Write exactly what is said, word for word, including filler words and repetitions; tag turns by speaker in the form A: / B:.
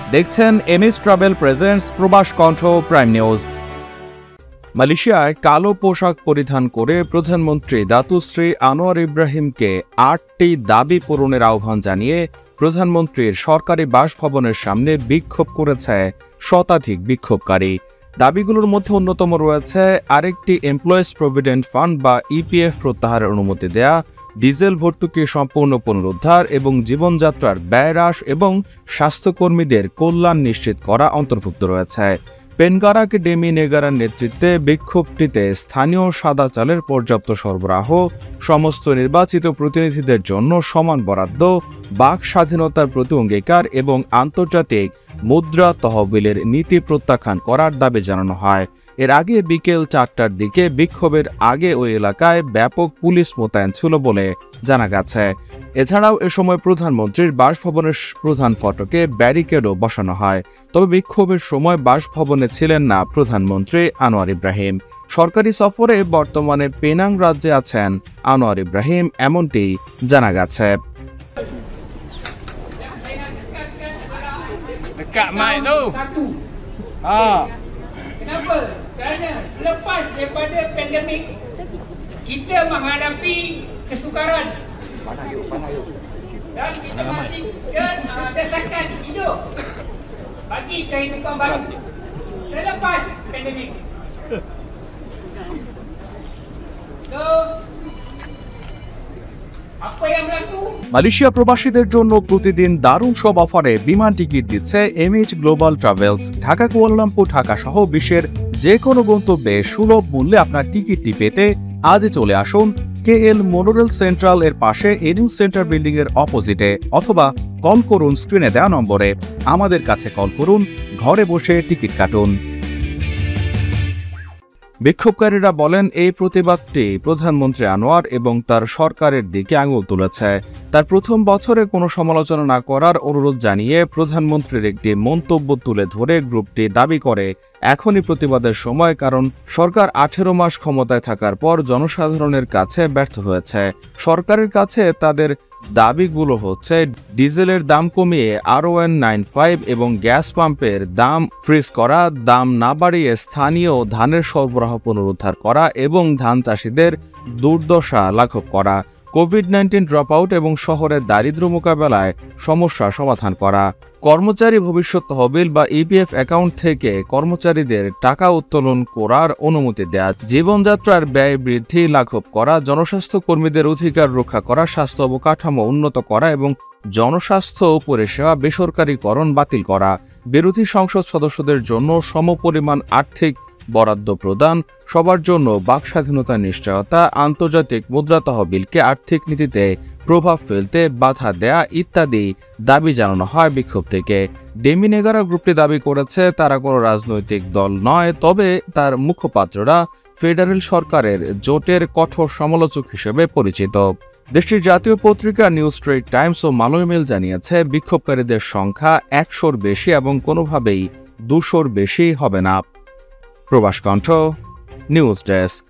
A: দেখছেন MS travel presents প্রবাস কণ্ঠ প্রাইম নিউজ। মালয়েশিয়ায় কালো পোশাক পরিধান করে প্রধানমন্ত্রী দাতুশ্রী আনোয়ার ইব্রাহিমকে আটটি দাবি পূরণের আহ্বান জানিয়ে প্রধানমন্ত্রীর সরকারি বাসভবনের সামনে বিক্ষোভ করেছে শতাধিক বিক্ষোভকারী। দাবিগুলোর মধ্যে অন্যতম রয়েছে আরেকটি এমপ্লয়িজ প্রভিডেন্ট ফান্ড বা ইপিএফ প্রত্যাহারের অনুমতি দেয়া, ডিজেল ভর্তুকি সম্পূর্ণ পুনরুদ্ধার এবং জীবনযাত্রার ব্যয় হ্রাস এবং স্বাস্থ্যকর্মীদের কল্যাণ নিশ্চিত করা অন্তর্ভুক্ত রয়েছে। পেনগারাক ডেমি নেগারার নেতৃত্বে বিক্ষোভটিতে স্থানীয় সাদা চালের পর্যাপ্ত সরবরাহ, সমস্ত নির্বাচিত প্রতিনিধিদের জন্য সমান বরাদ্দ, বাক স্বাধীনতার প্রতি অঙ্গীকার এবং আন্তর্জাতিক মুদ্রা তহবিলের নীতি প্রত্যাখ্যান করার দাবি জানানো হয়। এর আগে বিকেল চারটার দিকে বিক্ষোভের আগে ওই এলাকায় ব্যাপক পুলিশ মোতায়েন ছিল বলে জানা গেছে। এছাড়াও এ সময় প্রধানমন্ত্রীর বাসভবনের প্রধান ফটকে ব্যারিকেডও বসানো হয়। তবে বিক্ষোভের সময় বাসভবনে ছিলেন না প্রধানমন্ত্রী আনোয়ার ইব্রাহিম। সরকারি সফরে বর্তমানে পেনাং রাজ্যে আছেন আনোয়ার ইব্রাহিম, এমনটি জানা গেছে।
B: Dekat mic tu. Ha.
C: Kenapa? Kerana selepas daripada pandemik, kita menghadapi kesukaran. Dan kita mesti dan uh, desakan hidup bagi kehidupan baru selepas pandemik. So,
A: Malaysia প্রবাসীদের জন্য প্রতিদিন দারুণ সব অফারে বিমান টিকিট দিচ্ছে MH global travels. Dhaka, Kuala Lumpur, Dhaka সহ বিশ্বের যে কোনো গন্তব্যে সুলভ মূল্যে আপনার টিকিটটি পেতে আজই চলে আসুন কেএল মোনোরেল সেন্ট্রাল এর পাশে এনিউ সেন্টার বিল্ডিং এর অপোজিটে, অথবা কল করুন স্ক্রিনে দেওয়া নম্বরে। আমাদের কাছে কল করুন, ঘরে বসে টিকিট কাটুন। বিক্ষোভকারীরা বলেন, এই প্রতিবাদটি প্রধানমন্ত্রী আনোয়ার এবং তার সরকারের দিকে আঙুল তুলেছে। তার প্রথম বছরে কোনো সমালোচনা না করার অনুরোধ জানিয়ে প্রধানমন্ত্রীর একটি মন্তব্য তুলে ধরে গ্রুপটি দাবি করে এখনই প্রতিবাদের সময়, কারণ সরকার আঠেরো মাস ক্ষমতায় থাকার পর জনসাধারণের কাছে ব্যর্থ হয়েছে। সরকারের কাছে তাদের দাবিগুলো হচ্ছে ডিজেলের দাম কমিয়ে আরওএন নাইন ফাইভ এবং গ্যাস পাম্পের দাম ফ্রিজ করা, দাম না বাড়িয়ে স্থানীয় ধানের সরবরাহ পুনরুদ্ধার করা এবং ধান চাষিদের দুর্দশা লাঘব করা, কোভিড নাইন্টিন ড্রপ আউট এবং শহরের দারিদ্র্য মোকাবেলায় সমস্যা সমাধান করা, কর্মচারী ভবিষ্যৎ তহবিল বা ইপিএফ অ্যাকাউন্ট থেকে কর্মচারীদের টাকা উত্তোলন করার অনুমতি দেয়া, জীবনযাত্রার ব্যয় বৃদ্ধি লাঘব করা, জনস্বাস্থ্য কর্মীদের অধিকার রক্ষা করা, স্বাস্থ্য অবকাঠামো উন্নত করা এবং জনস্বাস্থ্য পরিষেবা বেসরকারীকরণ বাতিল করা, বিরোধী সংসদ সদস্যদের জন্য সমপরিমাণ আর্থিক বরাদ্দ প্রদান, সবার জন্য বাক স্বাধীনতার নিশ্চয়তা, আন্তর্জাতিক মুদ্রা তহবিলকে আর্থিক নীতিতে প্রভাব ফেলতে বাধা দেয়া ইত্যাদি দাবি জানানো হয় বিক্ষোভ থেকে। ডেমি নেগারা গ্রুপটি দাবি করেছে তারা কোনো রাজনৈতিক দল নয়, তবে তার মুখপাত্ররা ফেডারেল সরকারের জোটের কঠোর সমালোচক হিসেবে পরিচিত। দেশটির জাতীয় পত্রিকা নিউ স্ট্রেট টাইমস ও মালয় মেল জানিয়েছে বিক্ষোভকারীদের সংখ্যা একশোর বেশি এবং কোনোভাবেই দুশোর বেশি হবে না। প্রবাস কণ্ঠ নিউজ ডেস্ক।